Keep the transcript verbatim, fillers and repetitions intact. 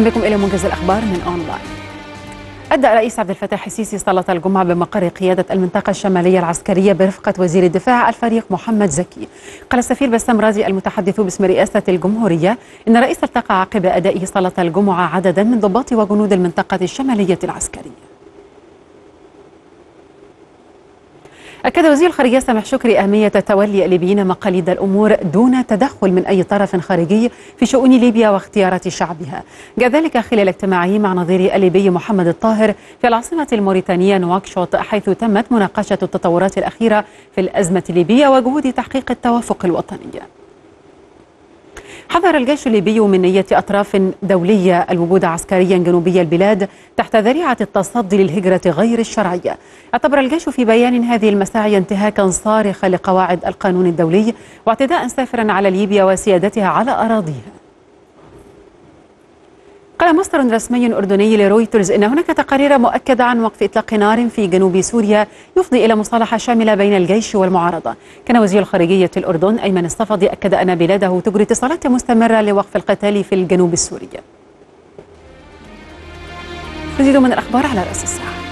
أهلا بكم إلى موجز الأخبار من أونلاين. أدى الرئيس عبد الفتاح السيسي صلاة الجمعة بمقر قيادة المنطقة الشمالية العسكرية برفقة وزير الدفاع الفريق محمد زكي. قال السفير بسام راضي المتحدث باسم رئاسة الجمهورية إن الرئيس التقى عقب أدائه صلاة الجمعة عددا من ضباط وجنود المنطقة الشمالية العسكرية. أكد وزير الخارجية سامح شكري أهمية تولي الليبيين مقاليد الأمور دون تدخل من أي طرف خارجي في شؤون ليبيا واختيارات شعبها. جاء ذلك خلال اجتماعه مع نظير الليبي محمد الطاهر في العاصمة الموريتانية نواكشوط، حيث تمت مناقشة التطورات الأخيرة في الأزمة الليبية وجهود تحقيق التوافق الوطني. حذر الجيش الليبي من نية أطراف دولية الوجود عسكريا جنوبي البلاد تحت ذريعة التصدي للهجرة غير الشرعية. اعتبر الجيش في بيان هذه المساعي انتهاكا صارخا لقواعد القانون الدولي واعتداء سافرا على ليبيا وسيادتها على أراضيها. قال مصدر رسمي أردني لرويترز إن هناك تقارير مؤكدة عن وقف إطلاق نار في جنوب سوريا يفضي إلى مصالحة شاملة بين الجيش والمعارضة. كان وزير الخارجية الأردن أيمن الصفدي أكد أن بلاده تجري اتصالات مستمرة لوقف القتال في الجنوب السوري. مزيد من الأخبار على رأس الساعة.